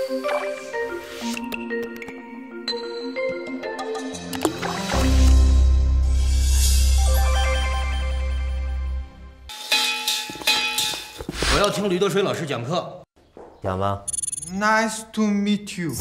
我要听吕德水老师讲课， 讲吧。 Nice to meet you。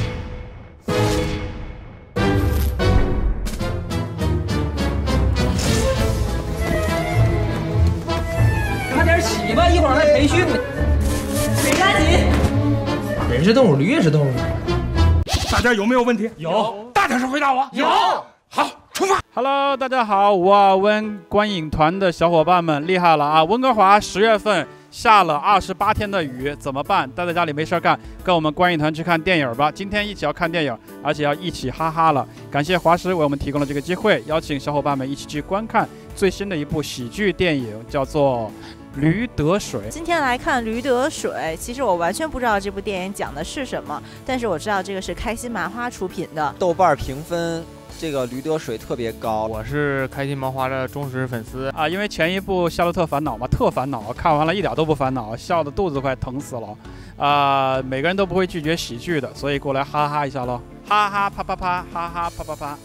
快点洗吧，一会儿还培训呢。 别着急。 人是动物，驴也是动物。 大家有没有问题？ 有。 大点声回答我。 有。 好，出发。 Hello， 大家好，五二温观影团的小伙伴们厉害了啊！温哥华10月份下了28天的雨，怎么办？待在家里没事干，跟我们观影团去看电影吧。今天一起要看电影，而且要一起哈哈了。感谢华师为我们提供了这个机会，邀请小伙伴们一起去观看最新的一部喜剧电影，叫做《驴得水》。 今天来看《驴得水》，其实我完全不知道这部电影讲的是什么，但是我知道这个是开心麻花出品的。 豆瓣评分。 这个驴得水特别高， 我是开心麻花的忠实粉丝啊，因为前一部《夏洛特烦恼》嘛，特烦恼，看完了一点都不烦恼，笑得肚子快疼死了。每个人都不会拒绝喜剧的，所以过来哈哈一下喽，哈哈啪啪啪，哈哈啪啪啪。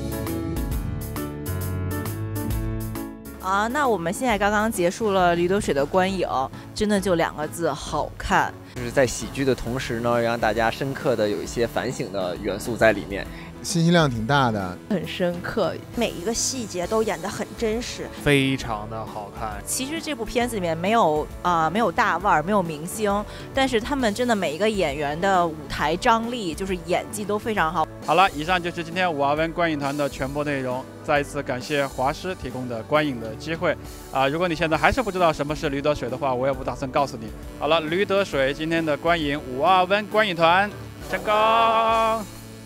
啊，那我们现在刚刚结束了《驴得水》的观影，真的就2个字：好看。 就是在喜剧的同时呢，让大家深刻的有一些反省的元素在里面。 信息量挺大的， 很深刻， 每一个细节都演得很真实， 非常的好看。 其实这部片子里面没有大腕儿，没有明星，但是他们真的每一个演员的舞台张力，就是演技都非常好。 好了，以上就是今天五二温观影团的全部内容。再一次感谢华师提供的观影的机会如果你现在还是不知道什么是驴得水的话，我也不打算告诉你。好了，驴得水今天的观影五二温观影团成功。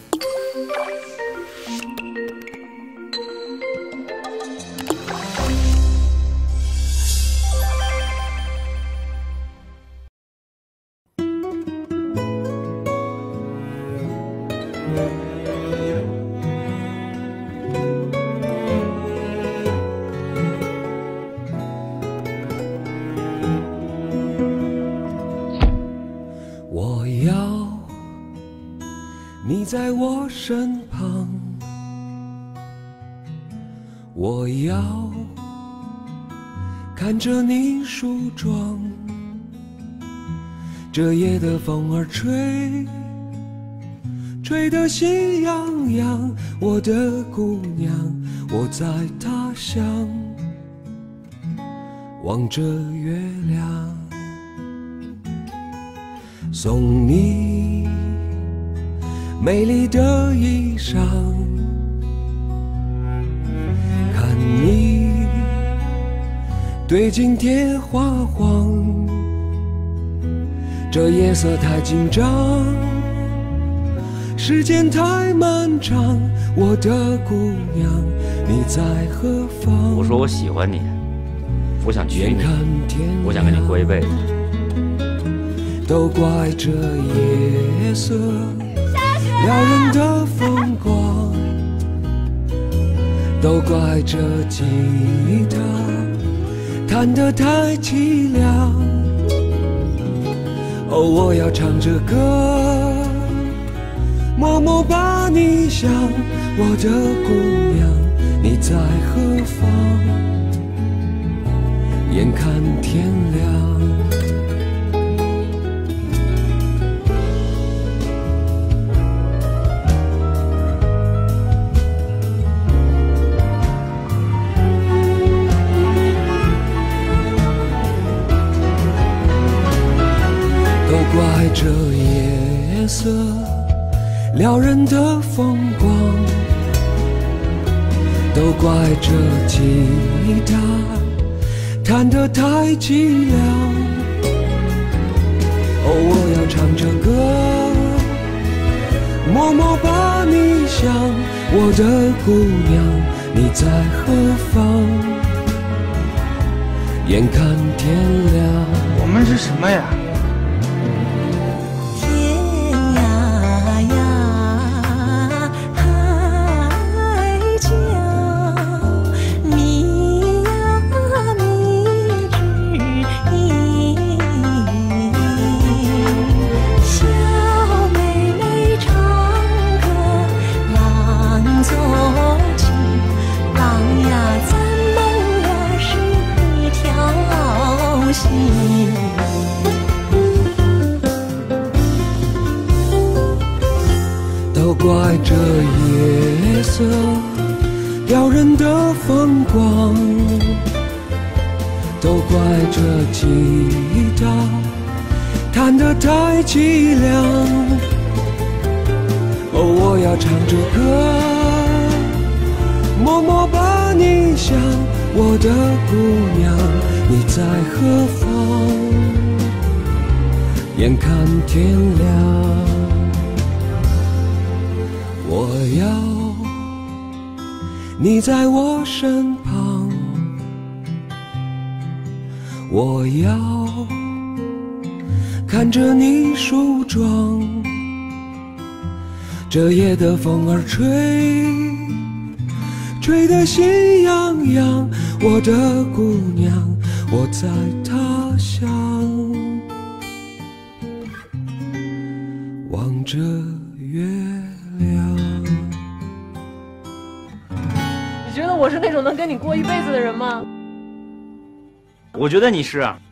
我要你在我身旁，我要看着你梳妆。这夜的风儿吹，吹得喜洋洋。我的姑娘，我在他乡望着月亮。 送你美丽的衣裳，看你对镜贴花黄。这夜色太紧张，时间太漫长。我的姑娘，你在何方？ 我说我喜欢你，我想娶你，我想跟你过一辈子。 都怪这夜色撩人的风光，都怪这吉他弹得太凄凉。哦，我要唱着歌，默默把你想。我的姑娘，你在何方？眼看天亮。 怪这夜色撩人的风光，都怪这吉他弹得太凄凉。哦，我要唱着歌，默默把你想。我的姑娘，你在何方？眼看天亮， 我们是什么呀？ 小怪这夜色撩人的风光，都怪这吉他弹得太凄凉。哦，我要唱着歌，默默把你想，我的姑娘，你在何方？眼看天亮，我要你在我身旁，我要看着你梳妆。这夜的风儿吹，吹得心痒痒，我的姑娘，我在他乡，望着月亮。 你觉得我是那种能跟你过一辈子的人吗？ 我觉得你是啊。